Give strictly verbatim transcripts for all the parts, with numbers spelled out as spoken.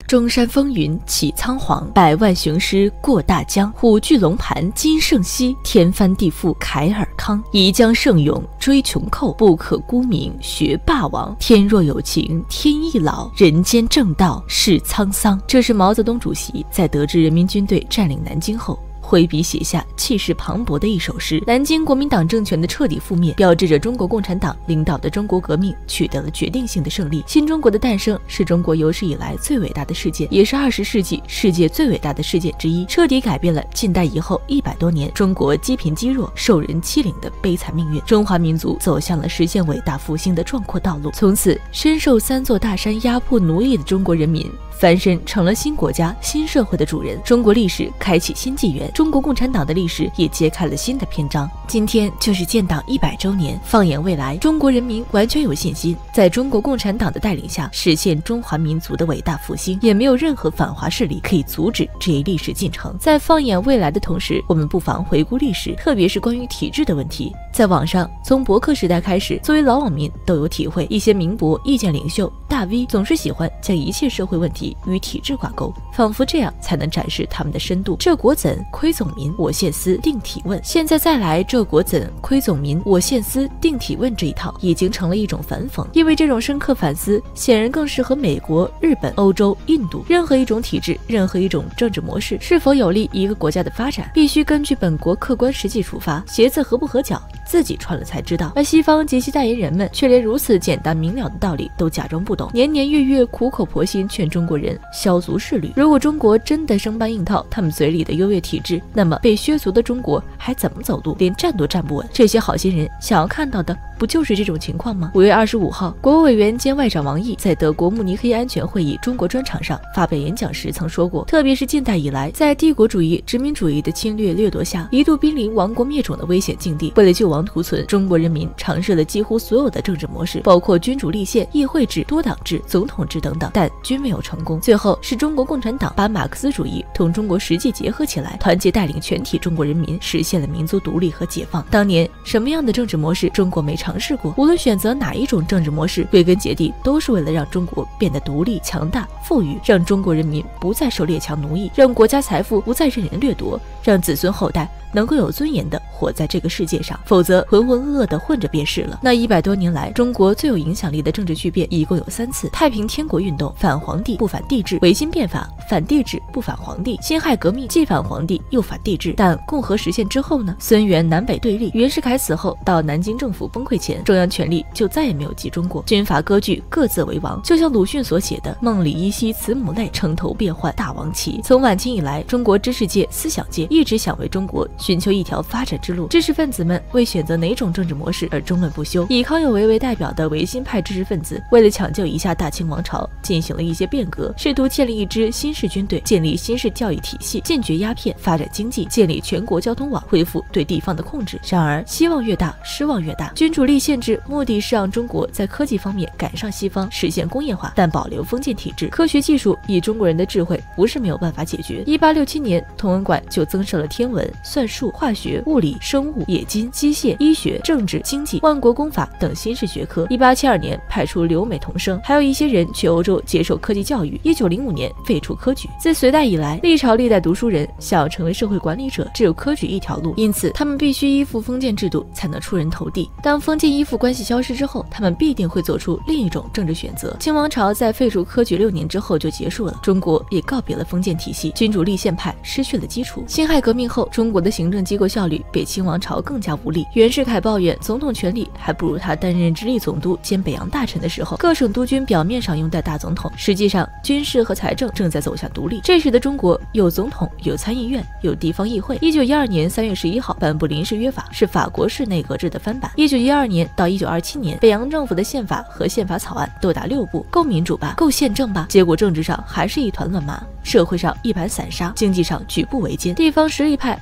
中山风云起苍黄，百万雄师过大江。虎踞龙盘今胜昔，天翻地覆凯尔康。宜将胜勇追穷寇，不可沽名学霸王。天若有情天亦老，人间正道是沧桑。这是毛泽东主席在得知人民军队占领南京后挥笔写下气势磅礴的一首诗。南京国民党政权的彻底覆灭，标志着中国共产党领导的中国革命取得了决定性的胜利。新中国的诞生是中国有史以来最伟大的事件，也是二十世纪世界最伟大的事件之一，彻底改变了近代以后一百多年中国积贫积弱、受人欺凌的悲惨命运。中华民族走向了实现伟大复兴的壮阔道路。从此，深受三座大山压迫奴役的中国人民翻身成了新国家、新社会的主人。中国历史开启新纪元，中国共产党的历史也揭开了新的篇章。今天就是建党一百周年，放眼未来，中国人民完全有信心，在中国共产党的带领下实现中华民族的伟大复兴，也没有任何反华势力可以阻止这一历史进程。在放眼未来的同时，我们不妨回顾历史，特别是关于体制的问题。在网上，从博客时代开始，作为老网民都有体会，一些名博、意见领袖、大 V 总是喜欢将一切社会问题与体制挂钩，仿佛这样才能展示他们的深度。这国怎，亏总民，我现思定体问。现在再来这国怎，亏总民，我现思定体问这一套，已经成了一种反讽，因为这种深刻反思显然更适合美国、日本、欧洲、印度。任何一种体制，任何一种政治模式是否有利一个国家的发展，必须根据本国客观实际出发，鞋子合不合脚自己穿了才知道。而西方及其代言人们却连如此简单明了的道理都假装不懂，年年月月苦口婆心劝中国人削足适履。如果中国真的生搬硬套他们嘴里的优越体制，那么被削足的中国还怎么走路？连站都站不稳。这些好心人想要看到的不就是这种情况吗？五月二十五号，国务委员兼外长王毅在德国慕尼黑安全会议中国专场上发表演讲时曾说过，特别是近代以来，在帝国主义、殖民主义的侵略掠夺下，一度濒临亡国灭种的危险境地。为了救亡图存，中国人民尝试了几乎所有的政治模式，包括君主立宪、议会制、多党制、总统制等等，但均没有成功。最后是中国共产党把马克思主义同中国实际结合起来，团结带领全体中国人民实现了民族独立和解放。当年什么样的政治模式中国没尝试过？无论选择哪一种政治模式，归根结底都是为了让中国变得独立、强大、富裕，让中国人民不再受列强奴役，让国家财富不再任人掠夺，让子孙后代能够有尊严的活在这个世界上，否则浑浑噩噩的混着便是了。那一百多年来，中国最有影响力的政治巨变一共有三次：太平天国运动反皇帝不反帝制，维新变法反帝制不反皇帝，辛亥革命既反皇帝又反帝制。但共和实现之后呢？孙元南北对立，袁世凯死后到南京政府崩溃前，中央权力就再也没有集中过，军阀割据，各自为王。就像鲁迅所写的“梦里依稀慈母泪，城头变幻大王旗”。从晚清以来，中国知识界、思想界一直想为中国寻求一条发展之路，知识分子们为选择哪种政治模式而争论不休。以康有为为代表的维新派知识分子，为了抢救一下大清王朝，进行了一些变革，试图建立一支新式军队，建立新式教育体系，禁绝鸦片，发展经济，建立全国交通网，恢复对地方的控制。然而，希望越大，失望越大。君主立宪制目的是让中国在科技方面赶上西方，实现工业化，但保留封建体制。科学技术以中国人的智慧不是没有办法解决。一八六七年，同文馆就增设了天文、算术、化学、物理、生物、冶金、机械、医学、政治、经济、万国公法等新式学科。一八七二年派出留美同生，还有一些人去欧洲接受科技教育。一九零五年废除科举。自隋代以来，历朝历代读书人想要成为社会管理者，只有科举一条路，因此他们必须依附封建制度才能出人头地。当封建依附关系消失之后，他们必定会做出另一种政治选择。清王朝在废除科举六年之后就结束了，中国也告别了封建体系，君主立宪派失去了基础。辛亥革命后，中国的行政机构效率比清王朝更加无力。袁世凯抱怨总统权力还不如他担任直隶总督兼北洋大臣的时候，各省督军表面上拥戴大总统，实际上军事和财政正在走向独立。这时的中国有总统，有参议院，有地方议会。一九一二年三月十一号颁布临时约法，是法国式内阁制的翻版。一九一二年到一九二七年，北洋政府的宪法和宪法草案都达六部，够民主吧，够宪政吧？结果政治上还是一团乱麻，社会上一盘散沙，经济上举步维艰，地方实力派还动不动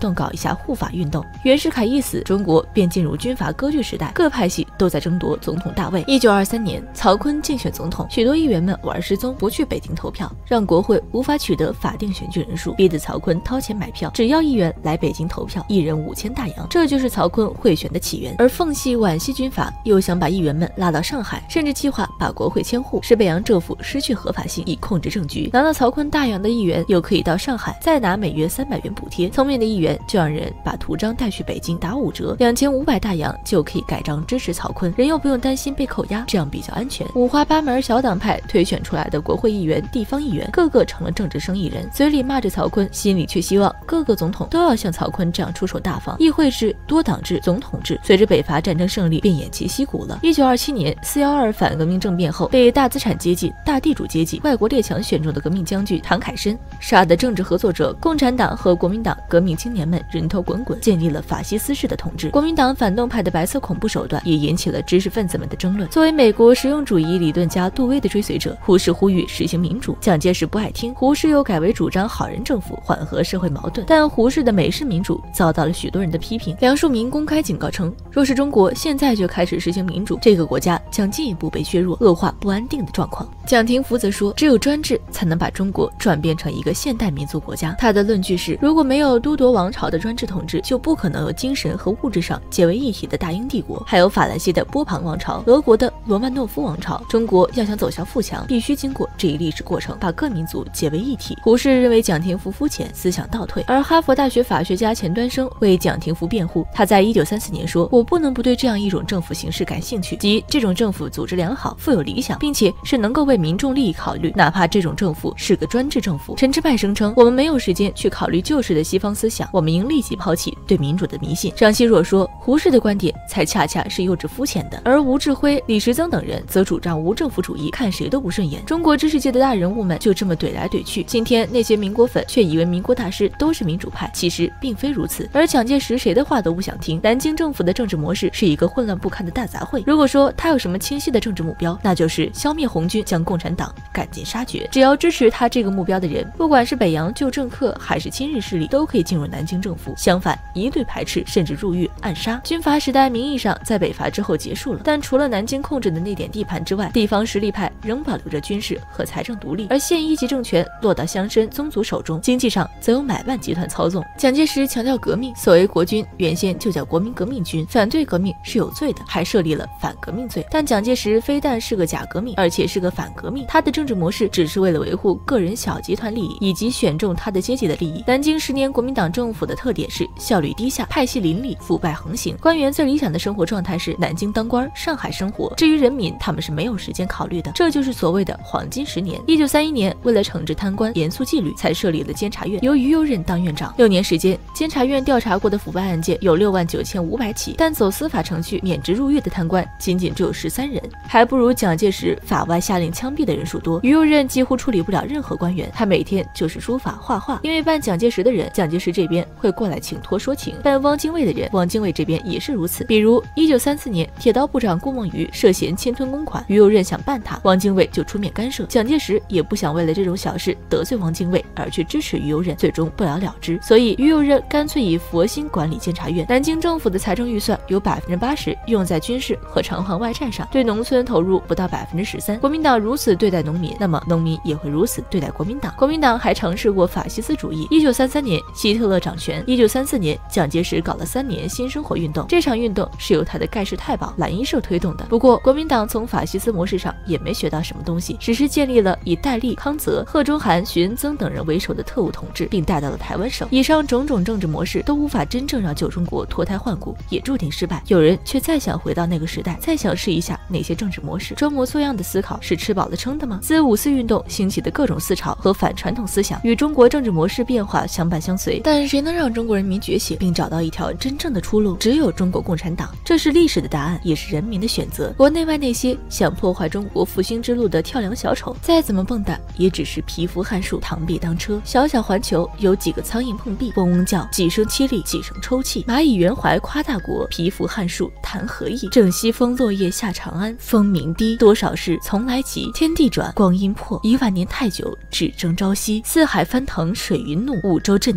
动搞一下护法运动。袁世凯一死，中国便进入军阀割据时代，各派系都在争夺总统大位。一九二三年，曹锟竞选总统，许多议员们玩失踪，不去北京投票，让国会无法取得法定选举人数，逼得曹锟掏钱买票，只要议员来北京投票，一人五千大洋，这就是曹锟贿选的起源。而奉系皖系军阀又想把议员们拉到上海，甚至计划把国会迁户，使北洋政府失去合法性，以控制政局。拿到曹锟大洋的议员又可以到上海再拿每月三百元补贴，聪明的议员就让人把图章带去北京打五折，两千五百大洋就可以盖章支持曹锟，人又不用担心被扣押，这样比较安全。五花八门小党派推选出来的国会议员、地方议员，个个成了政治生意人，嘴里骂着曹锟，心里却希望各个总统都要像曹锟这样出手大方。议会制、多党制、总统制，随着北伐战争胜利便偃旗息鼓了。一九二七年四幺二反革命政变后，被大资产阶级、大地主阶级、外国列强选中的革命将军唐凯申杀的政治合作者共产党和国民党革命青年们人头滚滚，建立了法西斯式的统治。国民党反动派的白色恐怖手段也引起了知识分子们的争论。作为美国实用主义理论家杜威的追随者，胡适呼吁实行民主，蒋介石不爱听，胡适又改为主张好人政府，缓和社会矛盾。但胡适的美式民主遭到了许多人的批评。梁漱溟公开警告称，若是中国现在就开始实行民主，这个国家将进一步被削弱，恶化不安定的状况。蒋廷福则说，只有专制才能把中国转变成一个现代民族国家。他的论据是，如果没有都铎王朝的专制统治，就不可能有精神和物质上结为一体的大英帝国，还有法兰西的波旁王朝、俄国的罗曼诺夫王朝。中国要想走向富强，必须经过这一历史过程，把各民族结为一体。胡适认为蒋廷福肤浅，思想倒退，而哈佛大学法学家钱端升为蒋廷福辩护。他在一九三四年说，我不能不对这样一种政府形式感兴趣，即这种政府组织良好，富有理想，并且是能够为民众利益考虑，哪怕这种政府是个专制政府。陈之迈声称，我们没有时间去考虑旧式的西方思想，我们应立即抛弃对民主的迷信。张奚若说，胡适的观点才恰恰是幼稚肤浅的，而吴志辉、李时增等人则主张无政府主义，看谁都不顺眼。中国知识界的大人物们就这么怼来怼去，今天那些民国粉却以为民国大师都是民主派，其实并非如此。而蒋介石谁的话都不想听，南京政府的政治模式是一个混乱不堪的大杂烩。如果说他有什么清晰的政治目标，那就是消灭红军，将共产党赶尽杀绝。只要支持他这个目标的人，不管是北洋旧政客还是亲日势力，都可以进入南京政府。相反，一律排斥，甚至入狱暗杀。军阀时代名义上在北伐之后结束了，但除了南京控制的那点地盘之外，地方实力派仍保留着军事和财政独立，而县一级政权落到乡绅宗族手中，经济上则由买办集团操纵。蒋介石强调革命，所谓国军原先就叫国民革命军，反对革命是有罪的，还设立了反革命罪。但蒋介石非但是个假革命，而且是个反革命，他的政治模式只是为了维护个人小集团利益，以及选中他的阶级的利益。南京十年国民党政府的特点是效率低下，派系林立，腐败横行。官员最理想的生活状态是南京当官，上海生活，至于人民，他们是没有时间考虑的。这就是所谓的黄金十年。一九三一年，为了惩治贪官，严肃纪律，才设立了监察院，由于右任当院长。六年时间，监察院调查过的腐败案件有六万九千五百起，但走司法程序免职入狱的贪官仅仅只有十三人，还不如蒋介石法外下令枪毙的人数多。于右任几乎处理不了任何官员，他每天就是书法画画，因为办蒋介石的人，蒋介石这边会过来请托说情；办汪精卫的人，汪精卫这边也是如此。比如一九三四年，铁道部长顾孟余涉嫌侵吞公款，于右任想办他，汪精卫就出面干涉。蒋介石也不想为了这种小事得罪汪精卫，而去支持于右任，最终不了了之。所以于右任干脆以佛心管理监察院。南京政府的财政预算有百分之八十用在军事和偿还外债上，对农村投入不到百分之十三。国民党如此对待农民，那么农民也会如此对待国民党。国民党还尝试过法西斯主义。一九三三年，希特勒掌权。一九三四年，蒋介石搞了三年新生活运动。这场运动是由他的盖世太保蓝衣社推动的。不过，国民党从法西斯模式上也没学到什么东西，只是建立了以戴笠、康泽、贺中涵、徐恩曾等人为首的特务统治，并带到了台湾省。以上种种政治模式都无法真正让旧中国脱胎换骨，也注定失败。有人却再想回到那个时代，再想试一下那些政治模式。装模作样的思考是吃饱了撑的吗？自五四运动兴起的各种思潮和反传统思想与中国政治模式变化相伴相随，但谁能让中国人民觉醒并找到一条真正的出路？只有中国共产党。这是历史的答案，也是人民的选择。国内外那些想破坏中国复兴之路的跳梁小丑，再怎么蹦跶，也只是蚍蜉撼树，螳臂当车。小小环球有几个苍蝇碰壁，嗡嗡叫，几声凄厉，几声抽泣。蚂蚁圆怀夸大国，蚍蜉撼树谈何易？正西风落叶下长安，风鸣低，多少事从来急。天地转，光阴破，一万年太久，只争朝夕。四海翻腾水云怒，五洲震荡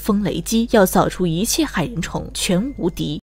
风雷击，要扫除一切害人虫，全无敌。